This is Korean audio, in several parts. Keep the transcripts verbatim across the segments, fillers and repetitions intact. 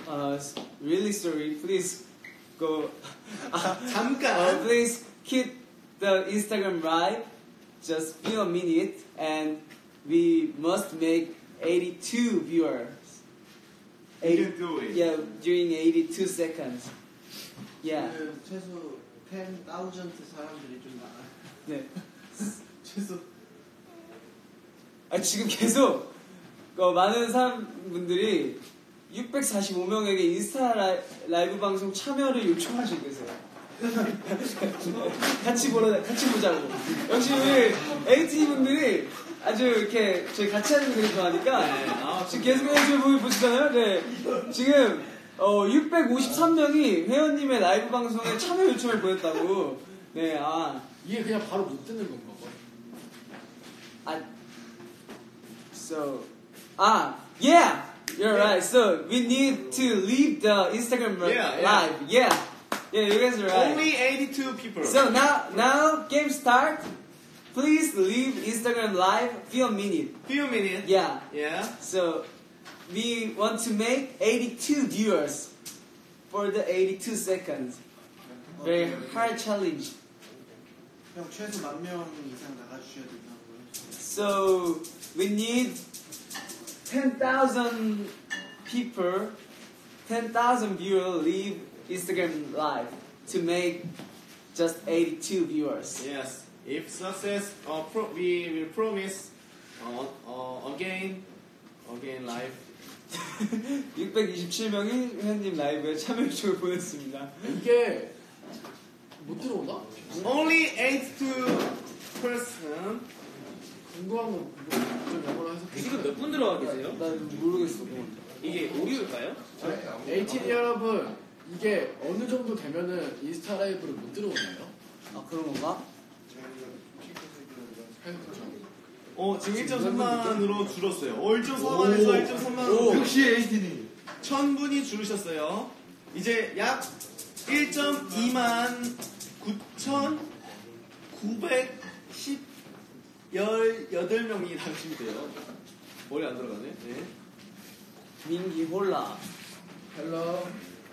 uh, really sorry. Please go. 자, 잠깐. Uh, please keep the Instagram live. Just few a minute, and we must make eighty-two viewers. You can do it. Yeah, during eighty-two seconds. Yeah. 그 최소 팬 다우전트 사람들이 좀 많아. 네. 최소. 아 지금 계속 어, 많은 사람분들이 육백사십오 명에게 인스타 라이, 라이브 방송 참여를 요청하시고 계세요. 같이 보러 같이 보자고. 역시 우리 에이티 분들이 아주 이렇게 저희 같이 하는 분들이 좋아하니까 네. 아, 지금 계속해서 지금 보시잖아요. 네. 지금 어, 육백오십삼 명이 회원님의 라이브 방송에 참여 요청을 보냈다고. 네. 아 이게 그냥 바로 못 듣는 건가 봐. 아 so ah yeah you're right. So we need to leave the Instagram Yeah, live. Yeah. Yeah, you guys are right. Only eighty-two people. So now, now game start. Please leave Instagram live few minute. Few minutes. Yeah. Yeah. So we want to make eighty-two viewers for the eighty-two seconds. Very hard challenge. 형 최소 만 명 이상 나가주셔야 된다고요. So we need ten thousand people, ten thousand viewers leave Instagram live to make just eighty-two viewers. Yes. If success, uh, pro- we will promise uh, uh, again, again live. 육백이십칠 명이 회원님 라이브에 참여 요청을 보냈습니다. 이게 못 들어오나? Only eighty-two person. 궁금한 건좀 영어로 해서 지금 몇 분 들어가 계세요? 나 모르겠어. 이게 오류일까요? 에이티니 여러분, 이게 어느 정도 되면은 인스타 라이브를 못 들어오나요? 아 그런 건가? 어, 지금 일 점 삼만으로 줄었어요. 어, 일 점 사만에서 일 점 삼만으로. 역시 에이티니. 천 분이 줄으셨어요. 이제 약 일 점 이만 구천구백십팔 명이 당첨이 돼요. 머리 안 들어가네. 네. 민기 홀라. 헬로.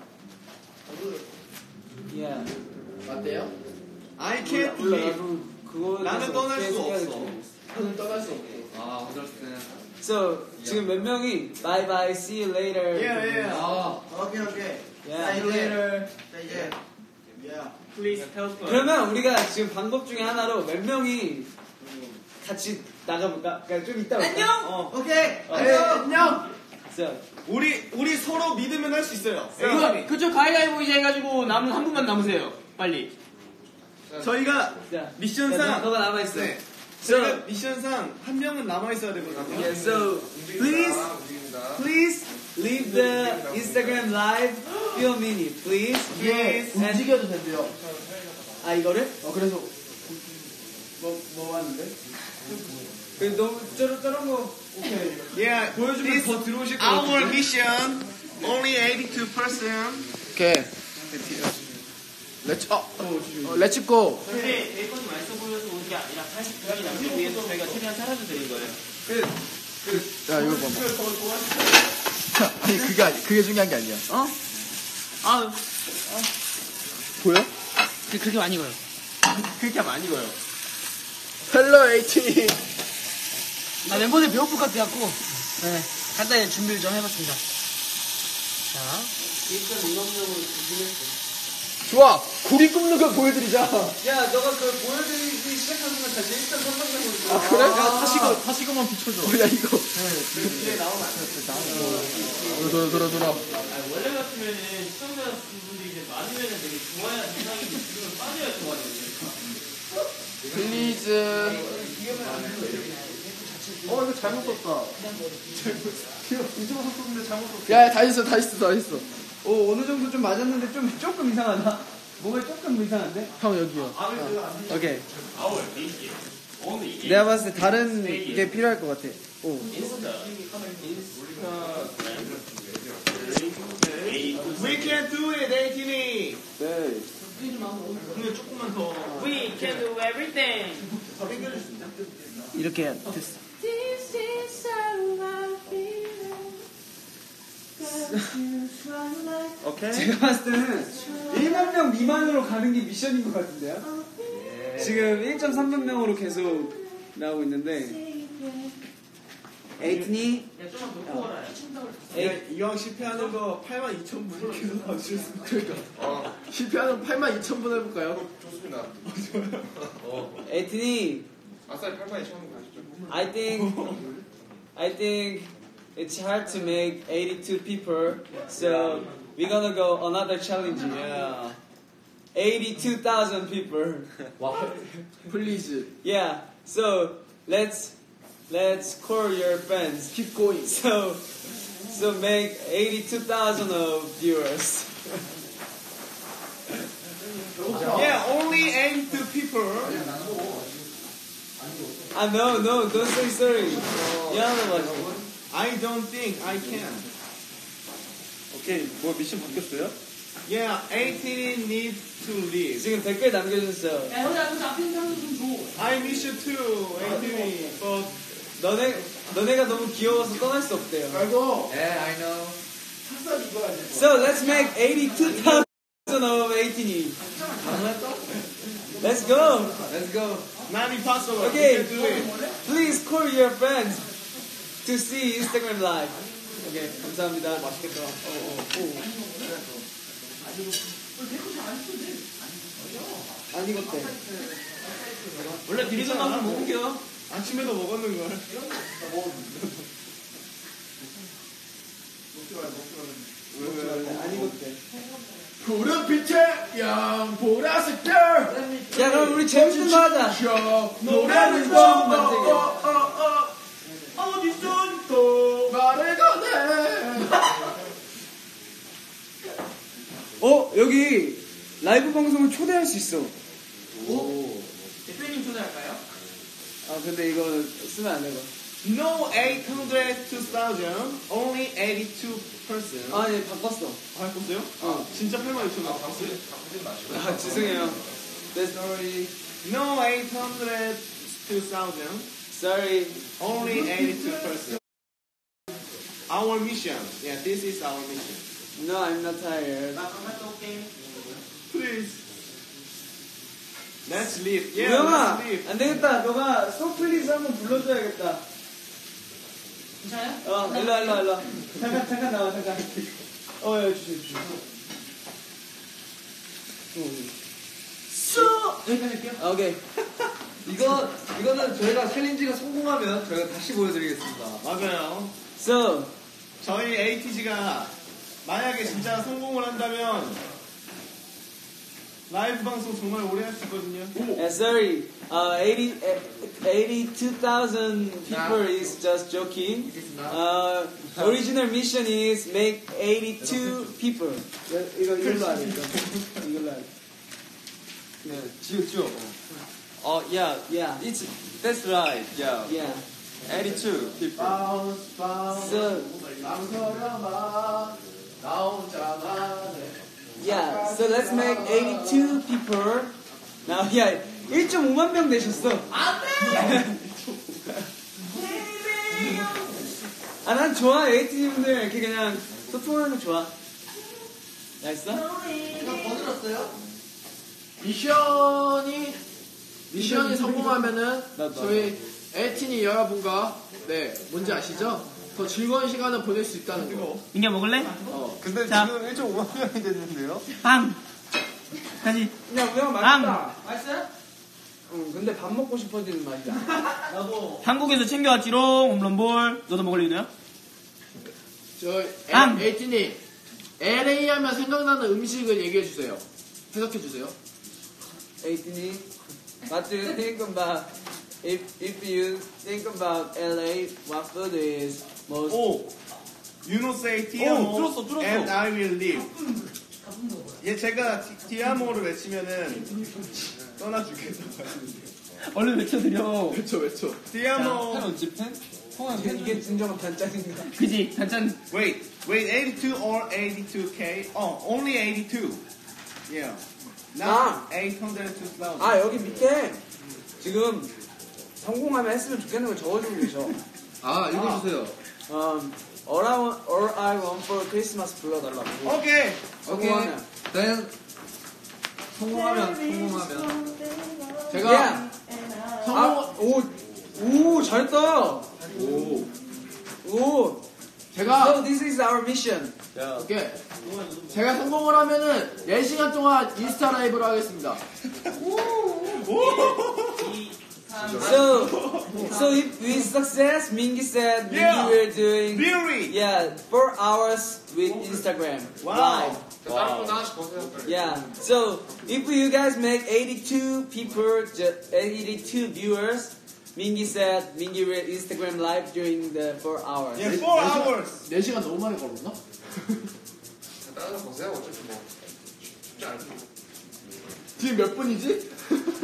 Yeah. 맞대요? I can't 몰라, believe. 나도 그거 나는 떠날 수 없어. 저는 떠날 수 없고. 아, 어쩔 수 없네. So 지금 몇 명이 bye bye, see you later. Yeah, yeah. 아, 오케이 오케이. Yeah, see you later. 자 이제. 야. Please help us. 그러면 우리가 지금 방법 중에 하나로 몇 명이 같이 나가볼까? 그러니까 좀 이따 볼까? 안녕. 어. 오케이. 어, 안녕. 안녕! So, 우리 우리 서로 믿으면 할 수 있어요. 그, 그쪽 가위바위보 이제 해가지고 남은 한 분만 남으세요. 빨리. 저희가 자, 미션상 야, 너- 너가 남아있어. 네. So, 저희가 미션상 한 명은 남아 있어야 되거든요. yeah, so please, please leave the Instagram live few minutes, please. Yes. And- 움직여도 된대요. 아 이거를? 어, 그래서. 뭐, 뭐 하는데? 그 너무 저런 저런 거 오케이. Yeah, 보여주면 this 더 들어오실 것 our 같은데? mission only eighty-two person. 오케이. 렛츠, 어, 어, 렛츠 고! 근데 베이컨이 맛있어 보여서 온 게 아니라 팔십 분이 남기 위해서 저희가 최대한 살아서 드린 거예요. 야, 이거 봐봐. 아니, 그게, 아니, 그게 중요한 게 아니야. 어? 아, 보여? 그, 그렇게 많이 익어요. 그렇게 하면 안 익어요. 헬로 에이티니. 나 멤버들 배고플 것 같아갖고, 네, 간단히 준비를 좀 해봤습니다. 자, 일단 이만큼으로 준비했어. 좋아! 고기 굽는 거 보여드리자. 야, 너가 그 보여드리기 시작한 순간 다시 일단 선방장으로. 아, 그래? 야, 다시고, 다시금만 비춰줘. 어, 야, 이거. 뒤에 나오면 안 돼. 돌아, 돌아, 돌아. 원래 같으면은 시청자분들이 이제 많으면은 되게 좋아야 대상인데 지금은 빠져야 좋아하거든요. 플리즈. 어 이거 잘못 썼다. 잘못. 이쪽으로 썼는데 잘못 썼어. 야, 다 있어, 다 있어, 다 있어. 오, 어느 정도 좀 맞았는데 좀 조금 이상하다. 뭐가 조금 이상한데? 형, 여기요. 오케이. 내가 봤을 때 다른 게 필요할 것 같아. 오. We can do it, 에이티니. 네. 근데 조금만 더. We can do everything. 이렇게 됐어. 오케이. 제가 봤을 때는 일만 명 미만으로 가는 게 미션인 것 같은데요? 지금 일 점 삼만 명으로 계속 나오고 있는데 에이틴이 이왕 실패하는 거 팔만 이천 분 계속 봐주셨으면 좋겠다. 어, 실패하는 팔만 이천 분 해볼까요? 좋습니다. 에이틴이 아싸리 팔만 이천 원 가시죠. I think I think it's hard to make eighty-two people, so we're gonna go another challenge. Yeah, eighty-two thousand people. Please Yeah, so let's let's call your friends. keep going. So so make eighty-two thousand of viewers. Yeah, only eighty-two people. Ah no no, don't say sorry. 미안하다 말고. I don't think I can. 오케이, 뭐 미션 바뀌었어요? Yeah, eighteen need to leave. 지금 댓글 남겨주셨어요. 야, 여기 앞에서 앞에 있는 사람들 좀 줘. I miss you too, eighteen. But 너네 너네가 너무 귀여워서 떠날 수 없대요. 말고 Yeah, I know. 찹쌀 이거야 돼. So let's make eighty-two thousand of eighteen. Let's go. Let's go. not impossible. Okay. We can do it. Please call your friends to see Instagram live. 오케이, 감사합니다. 맛있겠다. 어, 어, 오. 안 익었대. 원래 비리전 나면 못 웃겨. 아침에도 먹었는 걸. 안 익었대. 푸른 빛의 양 보라색 별. 야, 그럼 우리 재밌는 거 하자. 노래를 좀 만들게. 어디선 또 말을 거네. 어, 여기 라이브 방송을 초대할 수 있어. 대표님 초대할까요? 아, 근데 이거 쓰면 안 되고. No eight hundred two thousand, only eighty-two person. 아, 예, 바꿨어. 아, 바꿨어요? 어. 진짜 팔만 이천 원 바꿨어요? 아, 죄송해요. That's sorry. No eight hundred two thousand, Sorry. only eighty-two person. Our mission. Yeah, this is our mission. No, I'm not tired. Please. Let's leave. Yeah, 우영아, let's leave. 안 되겠다. 너가 소플리즈 한번 불러줘야겠다. 괜찮아요? 어, 일로 와, 일로 와, 일로 와. 잠깐, 잠깐 나와, 잠깐. 어, 야, 주세요, 주세요. 여기까지 할게요. 아, 오케이. 이거 이거는 저희가 챌린지가 성공하면 저희가 다시 보여드리겠습니다. 맞아요. So, 저희 에이티지가 만약에 진짜 성공을 한다면 라이브 방송 정말 오래 할 수 있거든요. uh, sorry. Uh, eighty, eighty-two thousand people is just joking. Uh, original mission is make eighty-two people. 이거, 이걸로 하자, 이거. 이걸로 하자. 네, 지우 지우. 어, yeah, Yeah. it's that's right. Yeah, Yeah. eighty-two people. 바운스 바운스 So, 망설여봐 나 혼자만의. yeah. So let's make eighty-two people. Now, yeah. 일 점 오만 명 되셨어. 안 돼! 아, 난 좋아. 에이티분들 이렇게 그냥 소통하는 거 좋아. 맛있어? 미션이 미션이 성공하면은 나도. 저희 에이틴이 여러분과 네 뭔지 아시죠? 더 즐거운 시간을 보낼 수 있다는 거. 민규 먹을래? 근데 자. 지금 일 점 오만 명이 됐는데요? 빵! 다시. 야, 우영 빵! 맛있다. 맛있어요? 응, 근데 밥 먹고 싶어지는 맛이야. 나도. 한국에서 챙겨왔지롱, 홈런볼. 너도 먹을래, 윤호야? 저 앙! 에이틴이 엘에이 하면 생각나는 음식을 얘기해 주세요. 해석해 주세요. 에이틴이, what do you think about, if, if you think about 엘에이, what food is most, 오! You know say Tiamo 들었어, 들었어. and I will leave. 얘 제가 디아모를 외치면은 떠나주겠다. 얼른 외쳐드려. 외쳐 외쳐. 디아모. 펜 언제 펜? 통한 이게, 이게 진정한 단짠인가? 그지? 단짠. Wait, wait, eighty-two or eighty-two K? Oh, only eighty-two. Yeah. 아. Not eight hundred two thousand. 아, 여기 밑에 지금 성공하면 했으면 좋겠는 걸 적어주고 계셔. 아, 읽어주세요. Um, All I want, all I want for Christmas 불러달라고. 오케이. 성공하면. 네. 성공하면 성공하면 제가 Yeah. 성공 아, 오, 오, 잘했다. 오. 오. 제가 So this is our mission. 오케이. 제가 성공을 하면은 네 시간 동안 인스타 라이브를 하겠습니다. So, so if we success, Mingi said Mingi Yeah. we're doing Really? yeah four hours with Instagram Wow. live. Yeah. So if you guys make eighty-two people, ju- eighty-two viewers, Mingi said Mingi will Instagram live during the four hours. Yeah, four hours. 네 시간 너무 많이 걸었나? 따라서 보세요. 어차피 뭐 쉽지 않죠. 지금 몇 분이지?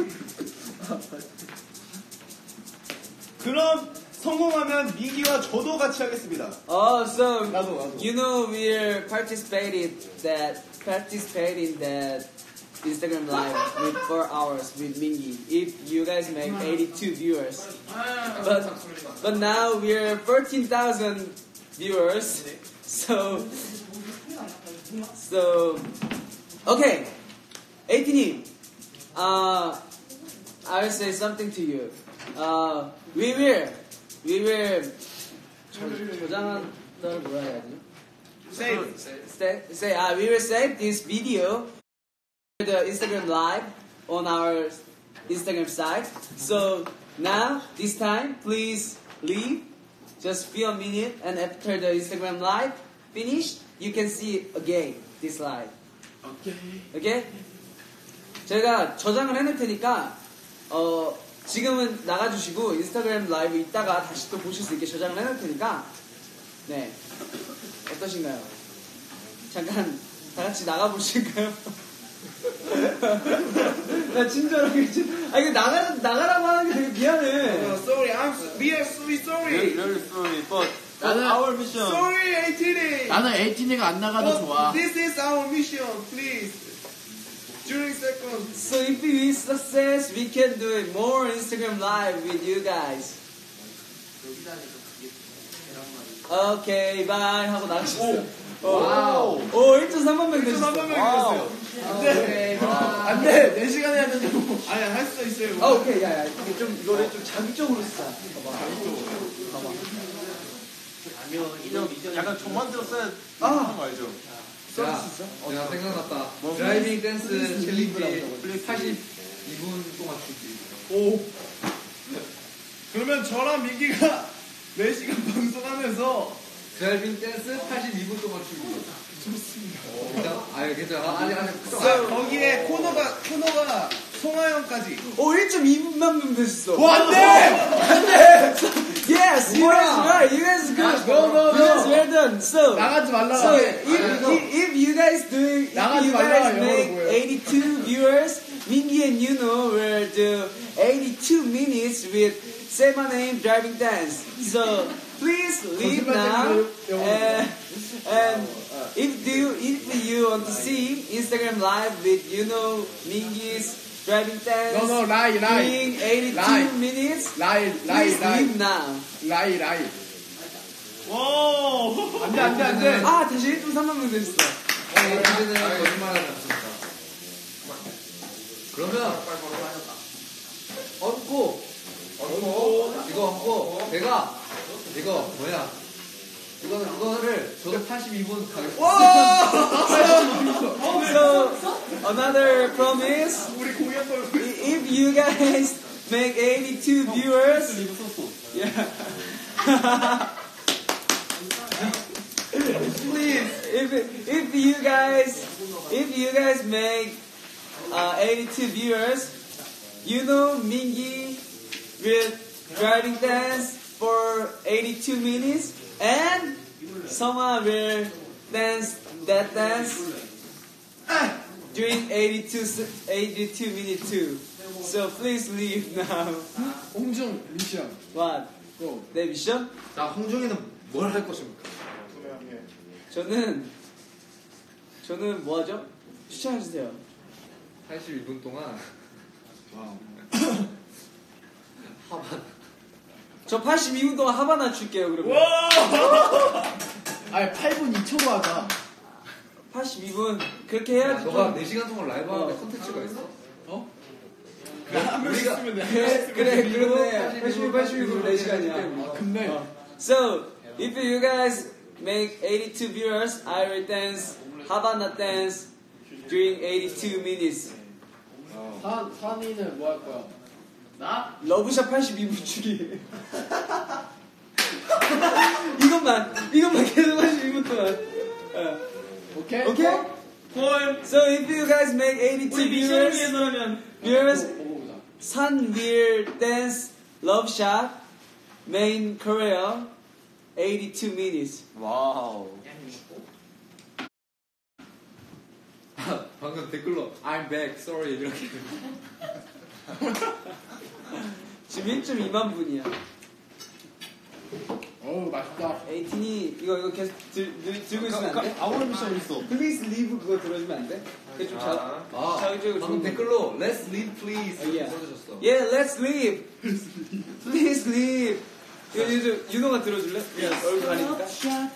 그럼 성공하면 민기와 저도 같이 하겠습니다. Oh, so 나도, 나도. you know we're participated that participating that Instagram live with four hours with Mingi. If you guys make eighty-two viewers, but but now we're fourteen thousand viewers. So so okay, eighteen. Uh, I will say something to you. Uh, we will we will 저- 저장한 걸 뭐라 해야 되죠? Save. Say, say uh, we will save this video the Instagram live on our Instagram site. So now this time please leave just few minutes and after the Instagram live finished you can see again this live. 오케이. Okay? 제가 저장을 해놓을 테니까 어 지금은 나가주시고 인스타그램 라이브 있다가 다시 또 보실 수 있게 저장을 해놓을 테니까 네 어떠신가요? 잠깐 다 같이 나가보실까요? 나 친절하게 진- 아 이거 나가 나가라고 하는 게 되게 미안해. Sorry, I'm so- we are so sorry. Very sorry, but 나는 our mission. Sorry, eighteen. 나는 에이틴이가 안 나가도 좋아. This is our mission, please. During second. So if we success, we can do it more Instagram live with you guys. Okay, bye 하고 나가셨어요. 와우. 오, 일 점 삼만 명 삼만 되셨어요. 명이었어요. 오케이, bye. 안 돼! 네 시간 해야 된다고. 아니, 할 수 있어요. 아, 오케이, 야, 야, 이게 좀 이거를 좀 자극적으로 써. 봐봐. 약간 조만 들었어야 아. 하는 거 알죠? 야, 내가 생각났다. 드라이빙 댄스 챌린지 팔십이 분 동안 추기. 오. 그러면 저랑 민기가 네 시간 방송하면서 드라이빙 댄스 팔십이 분 동안 추기. 좋습니다. 괜찮아? 아, 괜찮아. 아니, 아니. 자, 거기에 코너가 코너가 송하영까지. 오, 일 점 이만 명 되셨어. 와, 안 돼! 안 돼! Yes, you guys right. You guys good. no, no, You guys no. well done. So, 나가지 말라. so if, if, if you guys do, if 나가지 you 말라, guys 영어로 make 보여. eighty-two viewers, Mingi and Yuno will do eighty-two minutes with Say My Name Driving Dance. So please leave now. And, and if do if you want to see Instagram live with Yuno Mingi's driving dance No, no, lie, lie. doing eighty-two Lie. minutes, 라이, 라이, please 라이. leave now. 라이, 라이. 오. 안 돼, 안 돼, 안 돼. 아 다시 일 점 삼만 명 되셨어. 어, 이제는 거짓말하지 않습니다. 그러면 얹고 얹고 이거 얹고 제가 이거 뭐야 이거는 이거를 저도 팔십이 분 가겠습니다. So another promise. 우리 공연 걸 If you guys make eighty-two viewers, yeah. Please, if if you guys if you guys make uh, eighty-two viewers, you know Mingi will driving dance for eighty-two minutes, and someone will dance that dance during eighty-two eighty-two minutes too. So please leave now. 홍중 미션. What? 고. 내 미션? 자, 홍중이는 뭘 할 것입니까? 저는 저는 뭐 하죠? 추천해 주세요. 팔십이 분 동안 하반 저 팔십이 분 동안 하바나 출게요 그러면. 와! 아니 팔 분 이 초로 하자. 팔십이 분 그렇게 해야지. 너가 네 시간 동안 라이브 하는데 컨텐츠가 있어? 어? 우리가 그래 그래 그러네. 팔십이 팔십이 분 네 시간이야. 아, 근데 So if you guys make eighty-two viewers, I will dance Havana dance during eighty-two minutes. 산 산이는 뭐 할 거야? 나? 러브샷 팔십이 분 주기. 이것만 이것만 계속 팔십이 분 동안. 어. 오케이? Okay? 콜. So if you guys make eighty-two 우리 미션을 viewers, 위해서라면. viewers, 보고 보자. Sun will dance love shot main Korea eighty-two minutes. 와우. 방금 댓글로 I'm back, sorry 이렇게. 지금 일 점 이만 분이야. 어우 맛있다. 에이틴이 이거 이거 계속 들, 들, 들고 있으면 안 돼? 아무나 미션 있어. Please leave 그거 들어주면 안 돼? 그게 좀 자, 아, 자극적이고 방금 좋은 댓글로 Let's leave please 어, 예. 써주셨어. Yeah, let's leave. Please leave. 이거 이거 윤호가 들어줄래? 얼굴 가리니까. 자,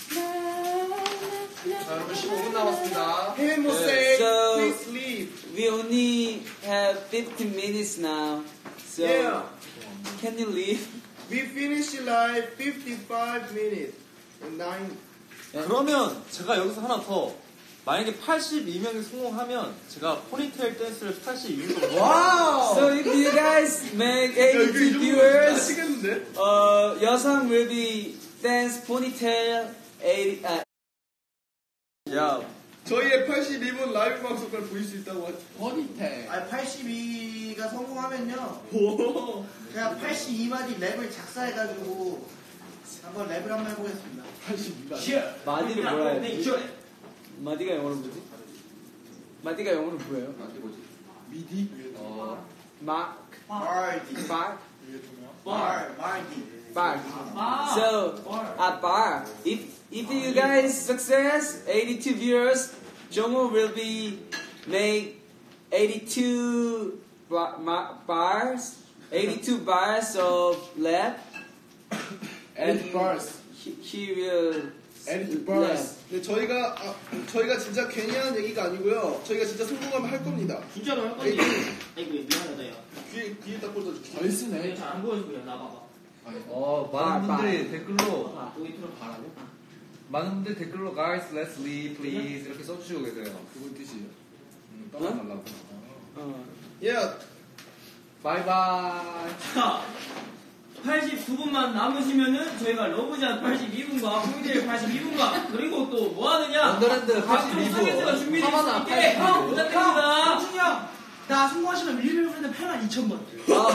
여러분 십오 분 남았습니다. He must Yeah. say, So- please leave. We only have fifteen minutes now. So Yeah. can you leave? We finish live fifty-five minutes. And nine. 그러면 제가 여기서 하나 더. 만약에 팔십이 명이 성공하면 제가 포니테일 댄스를 팔십이 명. 와우! So if you guys make eighty-two viewers, 아시겠는데? uh, 여상 will be dance ponytail eighty. Uh, 야, 저희의 팔십이 분 라이브 방송을 보일 수 있다고 하죠. 허니테. 아 팔십이가 성공하면요 오. 그냥 팔십이 마디 랩을 작사해가지고 한번 랩을 한번 해보겠습니다. 팔십이가. 마디를 뭐라 해야 돼? 마디가 영어로 뭐지? 마디가 영어로 뭐예요? 이게 뭐지? 미디. 어, 마, 말디 bar, 말 말디 bar. So, at bar, if if you guys success eighty-two viewers, Jomo will be make eighty-two bar, ma- bars, eighty-two bars of lab, 에리트 버스. he, he will 에리트 lab. 버스. 네, 저희가 아, 저희가 진짜 괜히 하는 얘기가 아니고요. 저희가 진짜 성공하면 할 겁니다. 진짜로 할 건데. 아이고 미안하다 야. 귀에 귀에다 꽂아줄게. 잘 쓰네. 잘안 보여주고 나 봐봐. 어, 많은 bar, 분들이 댓글로 여기 들어 봐라고. 많은 분들이 댓글로 guys let's leave please 이렇게 써주시고 계세요. 그건 뜻이에요. 음, 떠나달라고. 어. 예. 바이바이. 자, 팔십구 분만 남으시면은 저희가 러브샷 팔십이 분과 포니테일 팔십이 분과 그리고 또 뭐 하느냐? 원더랜드 각종 팔십이 분. 서비스가 준비되어 하바나 있으니까 팔십이 분. 형 부탁드립니다. 준이 형! 나 성공하시면 밀리언 프렌드 팔만 이천 번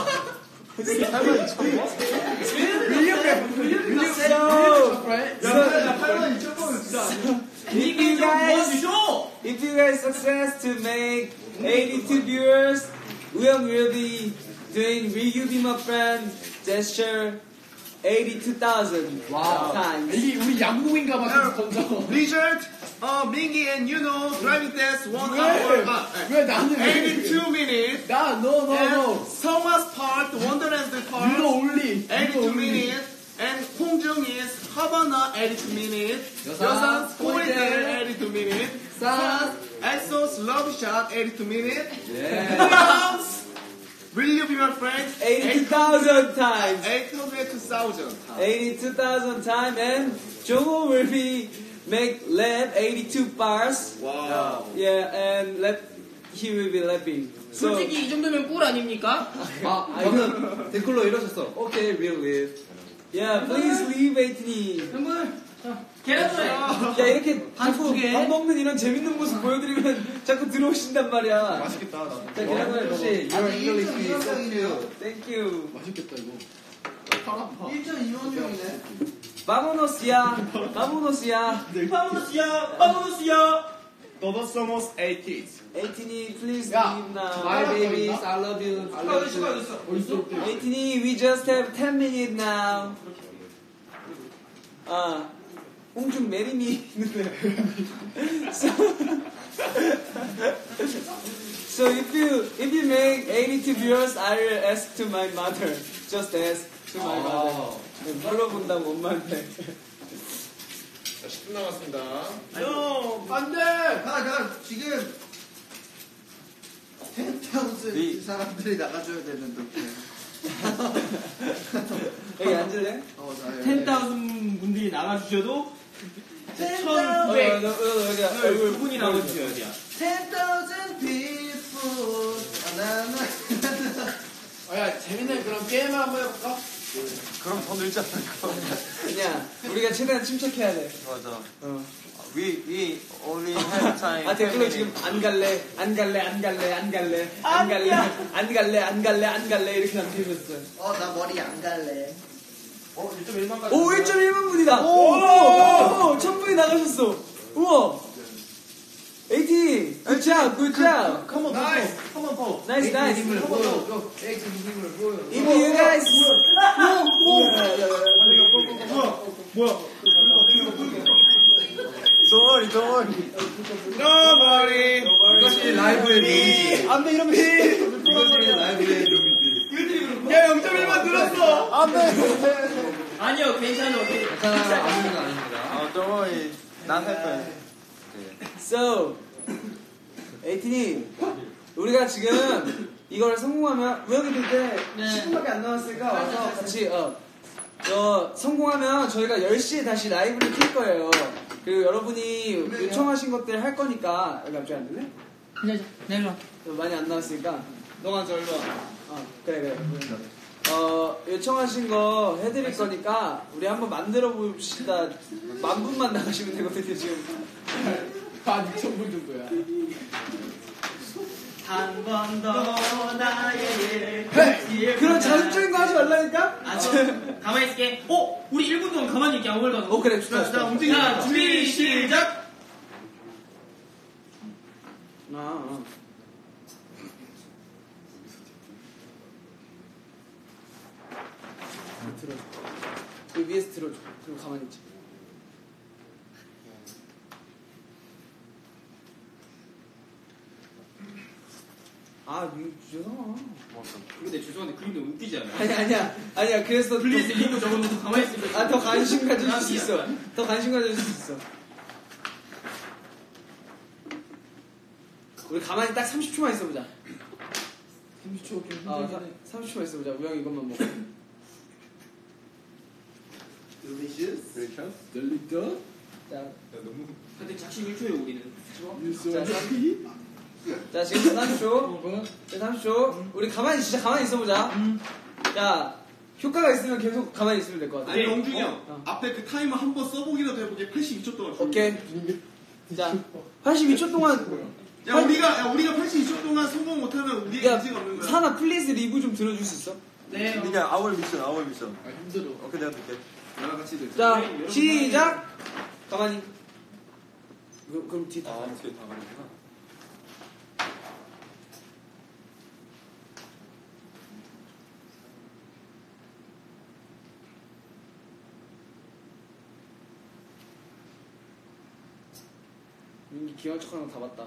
팔만 이천 번은 진짜 아니야. 이게 좀 도와주죠. If you guys success to make eighty-two viewers, Uyang will be doing Will You Be My Friend gesture eighty-two thousand times. 이게 우리 양궁인가 봐. 계속 던져. Richard, uh, Mingy and you know driving test one hour. 아, 왜 나는 왜? eighty-two minutes. 나 no no And no. Thomas part, Wonderland part. 유로 올리. eighty-two minutes. And 홍중 is Havana eighty-two minutes. 여상, 여상 포인트. 포인트 eighty-two minutes. 산. Exos love shot eighty-two minutes. 예. Williams, will you be my friend? eighty-two thousand times. eight hundred thousand. eighty-two thousand times. And Jomo will be make lap eighty-two bars. Wow. Yeah, and lap, he will be lapping. So, 솔직히 이 정도면 꿀 아닙니까? 아, 방금 댓글로 이러셨어. Okay, we'll leave. yeah, please leave eighteen. 여러분, 자, 계란후라이. 야, 이렇게 반 자꾸 두 개. 밥 먹는 이런 재밌는 모습 보여드리면 자꾸 들어오신단 말이야. 맛있겠다. 나도. 자, 계란후라이 먹어. 역시 your English is so cute. Thank you. 맛있겠다 이거. 일 점 이 원 명이네. Vámonos야. Vámonos야. 파모노스야, 파모노스야. Todos somos eight kids. eighteen이 please 야, leave now. My babies, I love you. I love you. 어딨어? eighteen이 we just have ten minutes now. 아, 홍중 marry me. so, so if you if you make eighty-two viewers, I will ask to my mother. Just ask to my mother. 물어본다고 엄마한테. 자, 십 분 남았습니다. 형, 안 돼! 가, 가, 지금 텐트하우스 사람들이 나가줘야 되는데. 여기 앉을래? 어, 나 여기. 텐타우슨 분들이 나가주셔도 텐타우슨 어, 너, 너, 너, 여기 얼굴 두 분이 나가주셔야 돼요. ten thousand people. 아, 나, 나. 어, 야, 재밌는 그런 게임을 한번 해볼까? 그럼 더 늘지 않을까? 그냥 우리가 최대한 침착해야 돼. 맞아. 어. We we only have time. 아 댓글로 지금 안 갈래, 안 갈래, 안 갈래, 안 갈래, 안 갈래, 안 갈래, 안 갈래, 안 갈래 이렇게 남겨줬어요. 어, 나 머리 안 갈래. 어, 일 점 일만 가지. 오, 일 점 일만 분이다. 오, 천 분이 나가셨어. 우와. 에이티, 굿잡, 굿잡. 컴온, 나이스. 컴온, 컴온. 나이스, 나이스. 힘을 보여. 에이티 힘을 보여. If you guys. 뭐야? Don't worry, don't worry. 너머리. 이것이 라이브의 묘미지. 안돼 이러면 돼. 이것이 라이브의 묘미지. 야, 영 점 일만 늘었어! 안 돼! 아니요, 괜찮아요. 괜찮아요. 아무는 아닙니다. Oh, don't worry. Not happen. So, 에이티님, 우리가 지금 이걸 성공하면 우영이들 때 십 분밖에 안 남았으니까 와서 같이 어, 어, 성공하면 저희가 열 시에 다시 라이브를 킬 거예요. 그리고 여러분이 요청하신 것들 할 거니까 여기 갑자기 안 들래? 네, 일로 와. 많이 안 나왔으니까 너가 저 일로 와. 어, 그래 그래. 어, 요청하신 거 해드릴 거니까 우리 한번 만들어 봅시다. 만 분만 나가시면 되거든요 지금. 한 이천 분 정도야. 한 번 더 나의 그런 자극적인 거 하지 말라니까? 아, 저, 가만히 있을게. 어? 우리 일 분 동안 가만히 있게 아무 말도 안 하고. 어 그래 좋다 좋다. 자, 준비, 시작! 아, 아. 들어줘. 그 위에서 들어줘. 그리고 가만히 있지. 아, 이거 죄송하. 근데 죄송한데 그림도 웃기지 않아요? 아니 아니야 아니야. 그래서 플리즈 링크 적어놓고 가만히 있으면 아더 관심 가질 수 아, 있어. 더 관심 가질 수 있어. 우리 가만히 딱 삼십 초만 있어보자. 삼십 초 좀 아, 힘들긴 해. 삼십 초만 있어보자. 우영 이것만 먹어. Delicious. 델리터? 자, 근데 작심 일 초에 우리는. 자, 자 지금 삼십 초. 자, 삼십 초. 우리 가만히 진짜 가만히 있어보자. 자, 효과가 있으면 계속 가만히 있으면 될 것 같아. 아니, 영준이 형. 어. 앞에 그 타이머 한 번 써보기라도 해보게. 팔십이 초 동안. 오케이. 자, 팔십이 초 동안. 야, 우리가, 야, 우리가 팔십이 초 동안 성공 못하면 우리의 야, 인생 없는 거야. 사나 플리즈 리뷰 좀 들어줄 수 있어? 네. 그냥 our mission, our mission. 아, 힘들어. 오케이, 내가 듣게. 나랑 같이 들자. 자, 시작. 가만히. 그, 그럼 뒤 다. 아, 뒤에 다 가는구나. 민기 기왕 척하는 거 다 봤다.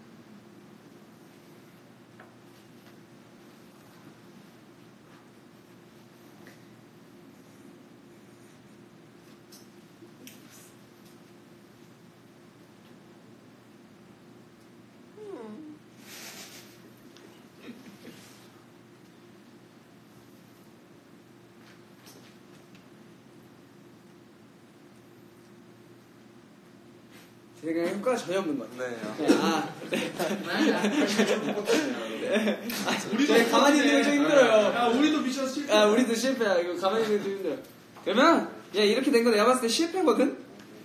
제 생각에 효과가 전혀 없는 것 같아. 네. 그냥, 아, 네. 우리도 저희 가만히 있는 게 좀 힘들어요. 야, 우리도 미션 실패. 아, 우리도 실패야. 이거 가만히 있는 게 좀 힘들어. 그러면, 야, 이렇게 된 거 내가 봤을 때 실패거든?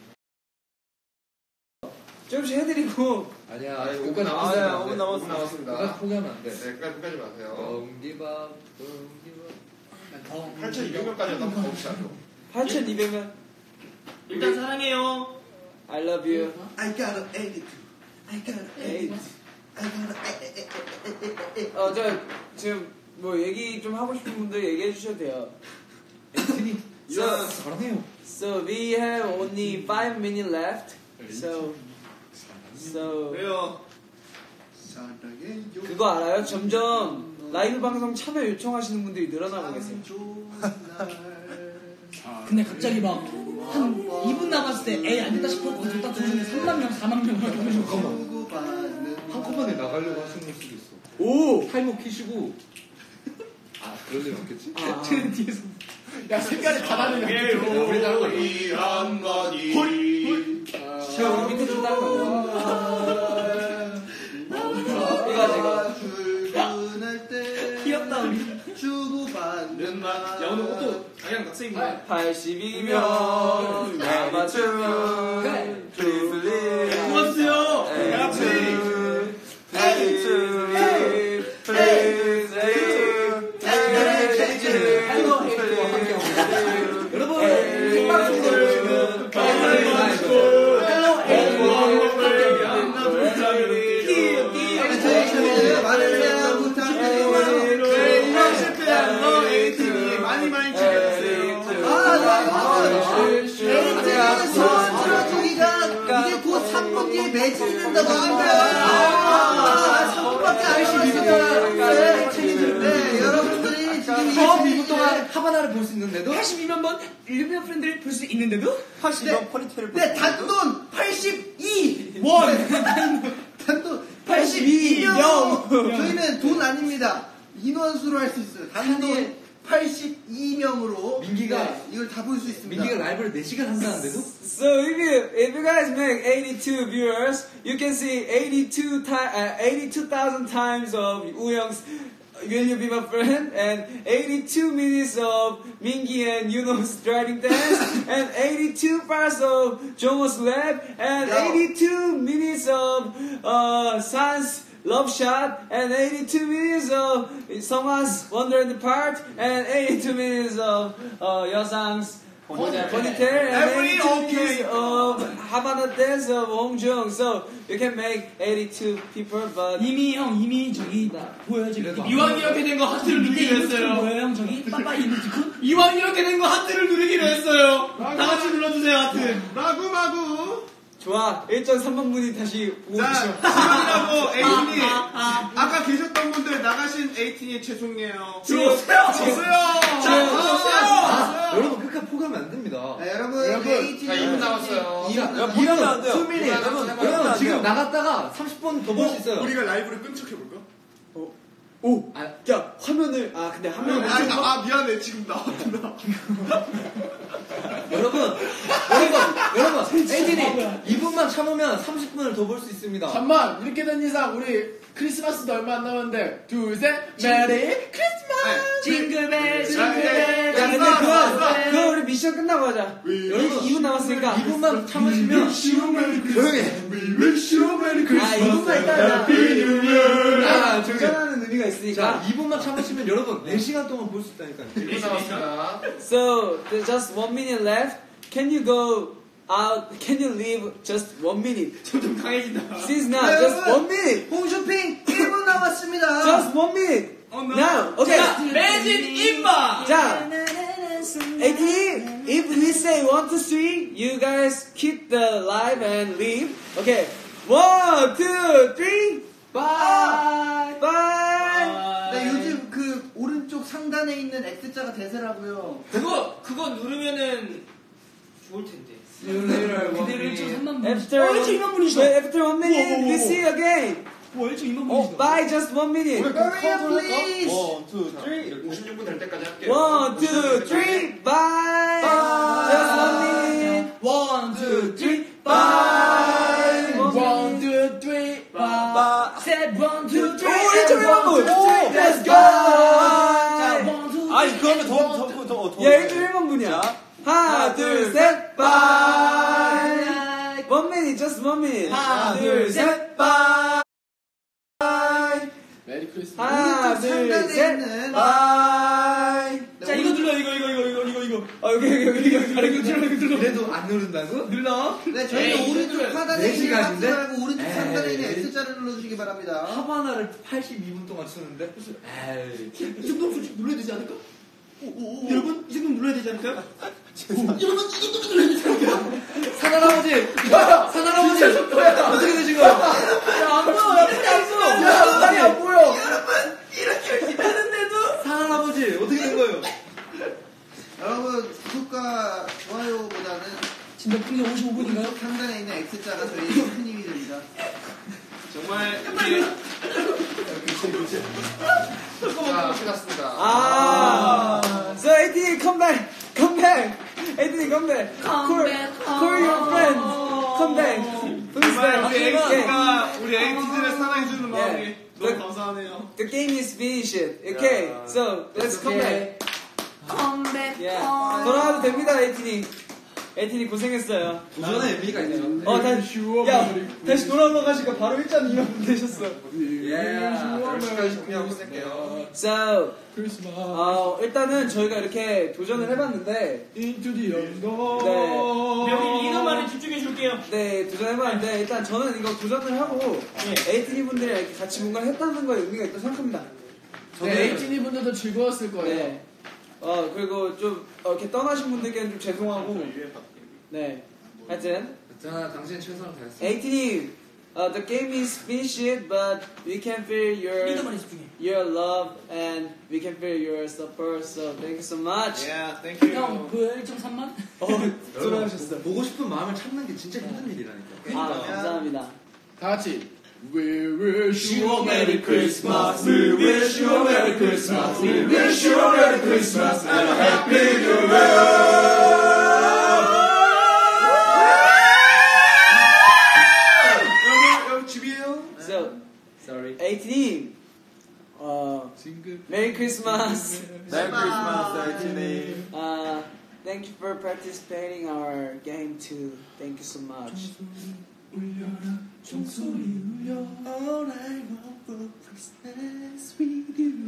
조금씩 해드리고. 아니야, 아니, 오 오분 분 남았어요. 남았어요. 오 분 남았어요. 남았습니다. 끝까지 포기하면 안 돼. 네, 끝까지 끝까지 마세요. Don't give up, don't give up. 팔천이백 명까지 하다 가봅시다. 팔천이백 명. 일단 사랑해요. I love you. I got an attitude. I got an 에이. attitude. I got an attitude. 어, 저, 지금, 뭐, 얘기 좀 하고 싶은 분들 얘기해 주셔도 돼요. 앤트니, So, 사랑해요. so we have only five minutes left. So, so, 왜요? 사랑해요. 그거 알아요? 점점 라이브 방송 참여 요청하시는 분들이 늘어나고 계세요. 좋은 날. 근데 갑자기 막 한 이 분 남았을 때 에이 안 됐다 싶어 거기서 딱 들어오는데 삼만 명, 사만 명 한 컷만에 나가려고 하시는 걸 수도 있어. 오! 타이머 키시고. 아, 그럴 일 없겠지? 아. 쟤는 뒤에서. 야, 색깔이 다 다르냐. 우리 다른 거 아니야? 이 한마디. 저 우리 밑에 좀 다른 거. 이거 이거. 출근할 때 귀엽다 우리 주고받는 말. 야, 오늘 옷도 그냥 낙서입니다. 팔십이 명 남았으면 Please leave 고맙어요. 여러분 생방송을 많은 사랑 부탁드려요. 많이 많이 즐겨주세요. 아, 에이티는 소원 들어주기가 이제 곧 삼 분 뒤에 매진이 된다고 합니다. 아, 삼 분밖에 안 남았습니다. 네, 여러분들이 지금 팔십이 분 동안 하바나를 볼 수 있는데도? 팔십이 명 번 일루미나 프렌드를 볼 수 있는데도 팔십이 명 포니테일을 네, 단돈 팔십이 원. 단돈 팔십이 명. 저희는 돈 아닙니다. 인원수로 할 수 있어요. 단돈 팔십이 명으로 민기가 이걸 다 볼 수 있습니다. 민기가 라이브를 네 시간 한다는데도? So if you if you guys make eighty-two viewers, you can see eighty-two time uh, eighty-two thousand times of Wooyoung's Will You Be My Friend and eighty-two minutes of Mingi and Yuno's driving dance and eighty-two parts of Jomo's lab and eighty-two minutes of uh, San's Love Shot and eighty-two minutes of Songha's Wonder in the Part and eighty-two minutes of uh, Yeosang's Ponytail and eighty-two minutes of Havana Dance of Hongjoong. So you can make eighty-two people, but 이미 형 이미 저기 보여요 저기 이왕 이렇게 된 거 하트를 누르기로 했어요. 뭐예요 형 저기 빠빠 이모티콘 이왕 이렇게 된 거 하트를 누르기로 했어요. 다 같이 눌러주세요, 하트. 마구마구. 좋아. 일 점 삼 번 분이 다시 오고 자, 계셔. 지금이라고 에이틴이 아까 계셨던 분들 나가신 에이틴이 죄송해요. 들어오세요. 들어오세요. 아, 여러분 끝까지 포기하면 안 됩니다. 네, 여러분, 여러분, 에이티는 자, 이 분 남았어요. 이 분 야, 남았어요. 무리하면 안 돼요. 수민이, 무리하면 여러분, 안 돼요. 여러분, 지금 안 돼요. 나갔다가 삼십 분 더 볼 수 있어요. 우리가 라이브를 끈적해볼까? 오! 아, 야, 화면을, 아, 근데 화면을. 아, 아, 미안해. 지금 나왔구나. 여러분, 여러분, 여러분, 에이틴이 이 분만 참으면 삼십 분을 더 볼 수 있습니다. 잠만, 이렇게 된 이상 우리 크리스마스도 얼마 안 남았는데, 둘, 셋, 메리 크리스마스! 징글벨 야, 징글벨 야, 근데 그거, 그거 우리 미션 끝나고 하자. 여러분, 이 분 남았으니까. 이 분만 참으시면 조용히 해. 아, 이 분만 있다가. 아, 도전하는 의미가 자, 있으니까. 이 분만 참으시면 여러분 네 시간 동안 볼 수 있다니까요. 이 분 남았습니다. So, there's just one minute left. Can you go out? Can you leave just one minute? 점점 강해진다. Since now, 네, just 여러분. one minute. 홈쇼핑 일 분 남았습니다. Just one minute. 어, 나- Now, okay. 매진 임박 자, eighty, if we say one, two, three, you guys keep the live and leave. Okay. One, two, three. Bye. Bye. 네, 요즘 그 오른쪽 상단에 있는 X자가 대세라고요. 그거 그거 누르면은 좋을 텐데 After 일 점 삼만 분 After 어, 일 점 이만 분이시다 wait, after one minute, we see again. 와, 일 점 이만 Oh, 분이시다 bye, just one minute. Hurry up, please. 원, 투, 쓰리 이렇게. 오십육 분 될 때까지 할게요. One, two, three. Bye. Just one minute. 원, 투, 쓰리 Bye. 원, 투, 쓰리, 빠 셋, 원, 투, 쓰리 오, 일 점 일만 분. Let's go. 자, 원, 투, 아니, 쓰리, 그러면 더, 원, 더, 투, 더, 더. 야, 일 점 일만 분이야. 자, 하나, 둘, 셋. Bye. One minute, just one minute. 하나, 둘, 셋. Bye. 메리 크리스마스. 하나, 오른쪽 둘, 상단에 셋. 있는 Bye. 자, 이거 눌러, 이거, 이거, 이거, 이거, 이거, 이거. 어, 여기, 여기, 여기, 여기, 여기, 여기, 여기, 여기. 그래도 안 누른다고? 눌러. 네, 저희는 에이, 오른쪽 이거를 하단에 네 있는 시간인데? X 말고 오른쪽 에이. 상단에 있는 X자를 눌러주시기 바랍니다. 하바나를 팔십이 분 동안 쓰는데? 에이. 이 정도면 솔직히 눌러야 되지 않을까? 여러분, 이 정도면 눌러야 되지 않을까요? 여러분, 이 정도면 눌러야 되지 않을까요? 사나할아버지! 사나할아버지! 어떻게 되신 거예요? 야, 안 보여, 이렇게 안 보여. 야, 딸이 안 보여! 하는데도. 사나할아버지! 어떻게 된 거예요? 여러분, 구독과 좋아요보다는 지금 몇 분이 오십오 분인가요? 상단에 있는 X자가 저희 스님이 됩니다. 정말 이렇게 자, 끝났습니다. 아, so 에이틴이 come back, come back, 에이틴이 come back, call, call your friends, come back, please 정말 back. 우리 에이티가 우리 에이티들을 사랑해주는 마음이 너무 감사하네요. The game is finished. Okay, so let's come back. 컴백. Yeah, 돌아와도 됩니다, 에이틴이. 에이틴이 고생했어요. 도전의 의미가 있네요. 어, 다시, 야, 다시 돌아오러 가시니까 바로 일 점 이 만 되셨어. 예. 열심히 준비하고 있을게요. So, 크리스마스. 어, 일단은 저희가 이렇게 도전을 해봤는데, Into the unknown. 네. 네, 우리 리더 말에 집중해 줄게요. 네, 도전해봤는데, 일단 저는 이거 도전을 하고, 에이틴이 분들이랑 이렇게 같이 뭔가를 했다는 거에 의미가 있다고 생각합니다. 네, 에이티니 분들도 즐거웠을 거예요. 네. 어, 그리고 좀, 어, 이렇게 떠나신 분들께는 좀 죄송하고, 네. 하여튼, 자, 당신 최선을 다했어. 에이틴이, uh, the game is finished, but we can feel your, 리더 말에 집중해. your love, and we can feel your support, so thank you so much. Yeah, thank you. 형, 그 일 점 삼만? 어, 돌아오셨어. 보고 싶은 마음을 참는 게 진짜 힘든 일이라니까. 아, 감사합니다. 다 같이. We wish you a Merry Christmas. We wish you a Merry Christmas. We wish you a Merry Christmas and a Happy New Year. 여기 집이에요. So, Sorry. 에이틴이, 어, Merry Christmas. Merry Christmas, 에이틴이. Uh, thank you for participating in our game too. Thank you so much. All I want for Christmas with you.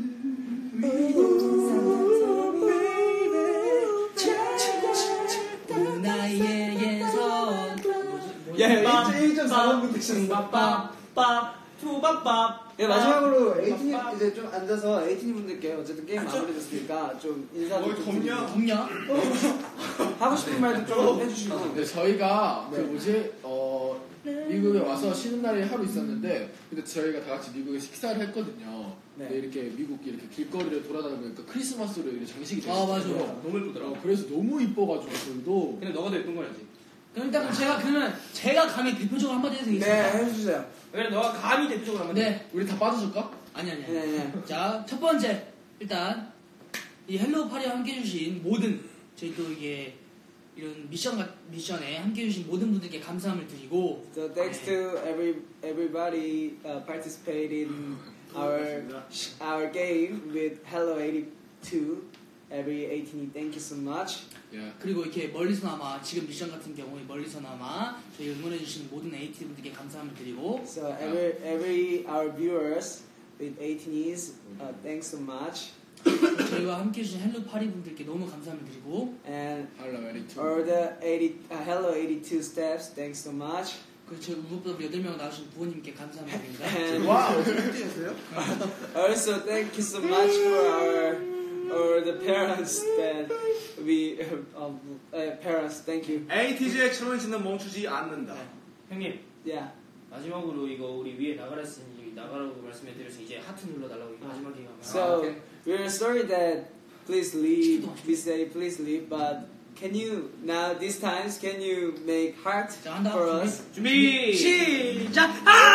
나에게서 야, 일 점 사 번 되셨어. 빠빠빠 투밥밥. 예, 마지막으로 에이틴이 이제 좀 앉아서 에이틴이 분들께 어쨌든 게임 마무리됐으니까 좀 인사도 뭘 좀 덥냐? 드리고 덥냐? 하고 싶은 말도 좀 해주시고. 네, 저희가 네. 그 뭐지 어 미국에 와서 쉬는 날이 하루 있었는데 근데 저희가 다 같이 미국에 식사를 했거든요. 네. 근데 이렇게 미국 이렇게 길거리를 돌아다니니까 크리스마스로 이렇게 장식이 되어 아, 맞아. 있어요. 너무 예쁘더라. 어, 그래서 너무 이뻐가지고 저희도 근데 너가 더 예쁜 거야지. 그럼 일단 제가 그러면 제가 감히 대표적으로 한마디 해도 네, 되겠습니까? 해주세요. 그래 너가 감히 대표적으로 하면 돼. 네. 우리 다 빠져줄까? 아니 아니. 네, 아니. 네. 자, 첫 번째 일단 이 헬로우 파리와 함께 해주신 모든 저희 또 이게 이런 미션 같- 미션에 함께 해주신 모든 분들께 감사함을 드리고 So thanks to every everybody uh, participated in our our game with Hello eighty-two. Every eighteen, thank you so much. 예. 그리고 이렇게 멀리서나마 지금 미션 같은 경우에 멀리서나마 저희 응원해주신 모든 에이티 분들께 감사함을 드리고 So every every our viewers with eighteenies, uh, thanks so much. 저희와 함께 해주신 헬로우 파리 분들께 너무 감사함을 드리고 And 할라메리 투. all the eighty uh, Hello eighty-two staffs, thanks so much. 그리고 저희 무엇보다 우리 여덟 명 나오신 부모님께 감사함을 드립니다. And 와우, 어디였어요? also thank you so much for our or the parents that we um, uh, parents. Thank you. 에이티즈의 챌린지는 멈추지 않는다. 형님 Yeah. 마지막으로 이거 우리 위에 나가랬으니 나가라고 말씀해드려서 이제 하트 눌러달라고 이거 마지막에 가면. So we're sorry that please leave. We say please leave, but can you now these times can you make heart 자, 한다. for us? 준비 시작!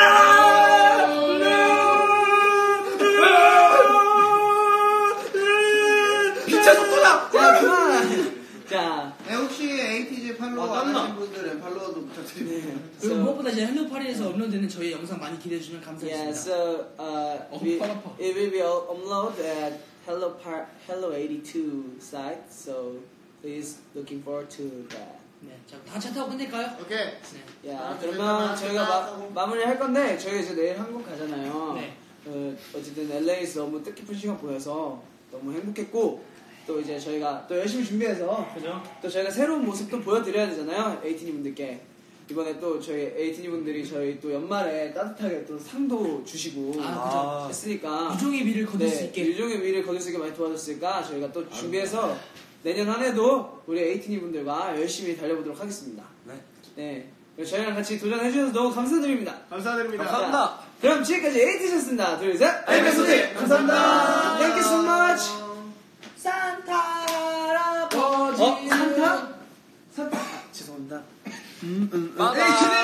자, 그만. 자, 네, 혹시 에이티지 팔로우 아, 안 땀나. 하신 분들은 팔로워도 부탁드립니다. 네. 그리고 So, 무엇보다 이제 헬로우 파리에서 업로드되는 저희 영상 많이 기대해주시면 yeah, 감사하겠습니다. so uh, Oh, we, 팔 아파. it will be uploaded at Hello Par Hello eighty-two site. So please looking forward to that. 네, 자, 다 차 타고 끝낼까요? 오케이. 네. 야, 아, 그러면 그러면 저희가 하고. 마, 마무리 할 건데 저희가 이제 내일 한국 가잖아요. 네. 어, 어쨌든 엘에이에서 너무 뜻깊은 시간 보내서 너무 행복했고 또 이제 저희가 또 열심히 준비해서 그죠? 또 저희가 새로운 모습도 보여드려야 되잖아요. 에이티니 분들께. 이번에 또 저희 에이티니 분들이 저희 또 연말에 따뜻하게 또 상도 주시고 아, 그죠. 했으니까 유종의 미를 거둘 수 네, 있게. 유종의 미를 거둘 수 있게 많이 도와줬으니까 저희가 또 준비해서 내년 한 해도 우리 에이티니 분들과 열심히 달려보도록 하겠습니다. 네. 네. 그리고 저희랑 같이 도전해주셔서 너무 감사드립니다. 감사드립니다. 감사합니다. 그럼 지금까지 에이티니였습니다. 둘, 셋. 알겠습니다. 감사합니다. Thank you so much. 산타 할아버지. 어, 산타? 산타. 아, 죄송합니다. 감사합니다. 음, 음, 음. 빠바. 에이, 진행